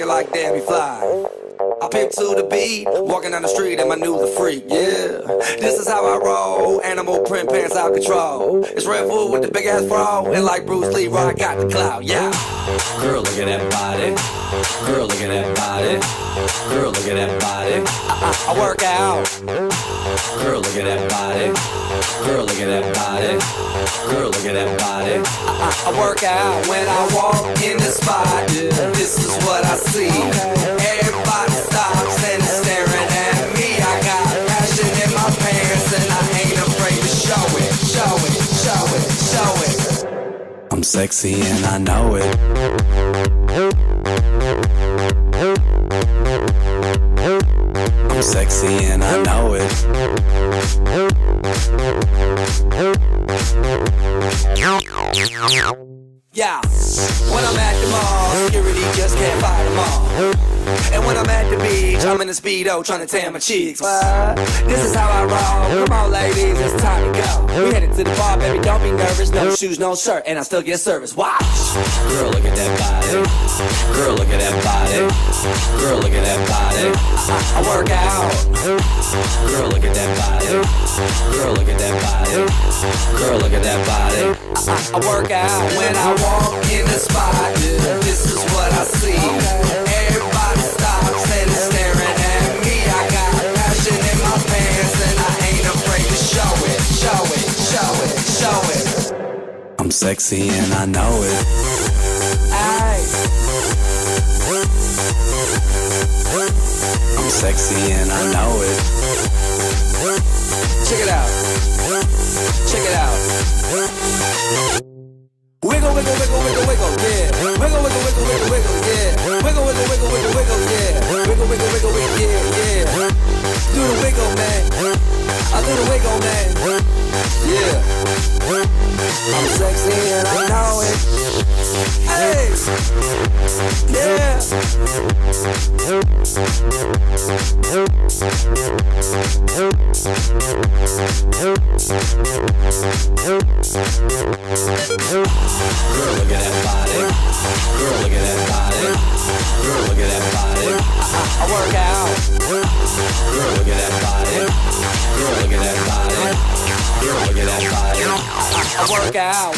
like Debbie Fly. I pick to the beat, walking down the street and my new the freak, yeah. This is how I roll, animal print pants out control. It's Red Bull with the big ass bro, and like Bruce Lee, I got the clout, yeah. Girl, look at that body. Girl, look at that body. Girl, look at that body. I work out. Girl, look at that body. Girl, look at that body. Girl, look at that body. I work out when I walk in the spot. This is what I see. Everybody stops and is staring at me. I got passion in my pants and I ain't afraid to show it. Show it, show it, show it. I'm sexy and I know it. I'm sexy and I know it. Yeah, when I'm at the mall, security just can't fight them all. And when I'm at the beach, I'm in a Speedo trying to tan my cheeks. What? This is how I roll. Come on, ladies, it's time to go. We headed to the bar, baby, don't be nervous. No shoes, no shirt, and I still get service. Watch. Girl, look at that body. Girl, look at that body. Girl, look at that body. I work out. Girl, look at that body. Girl, look at that body. Girl, look at that body. I work out when I walk in the spot. This is what I see. Everybody stops and is staring at me. I got passion in my pants and I ain't afraid to show it. Show it, show it, show it. I'm sexy and I know it. Aye. I'm sexy and I know it. Check it out. Check it out. Wiggle, wiggle, wiggle, wiggle, wiggle, yeah. Wiggle, wiggle, wiggle, wiggle, wiggle, yeah. Wiggle, wiggle, wiggle, wiggle, wiggle, yeah. Wiggle, wiggle, wiggle, wiggle, yeah, yeah. Do the wiggle, man. I do the wiggle, man. Yeah. I'm sexy and I know it. Hey. Yeah. Girl, look at that body. Girl, look at that body. Girl, look at that body. I work out. Girl, look at that body. Girl, look at that body. Girl, look at that body. I work out.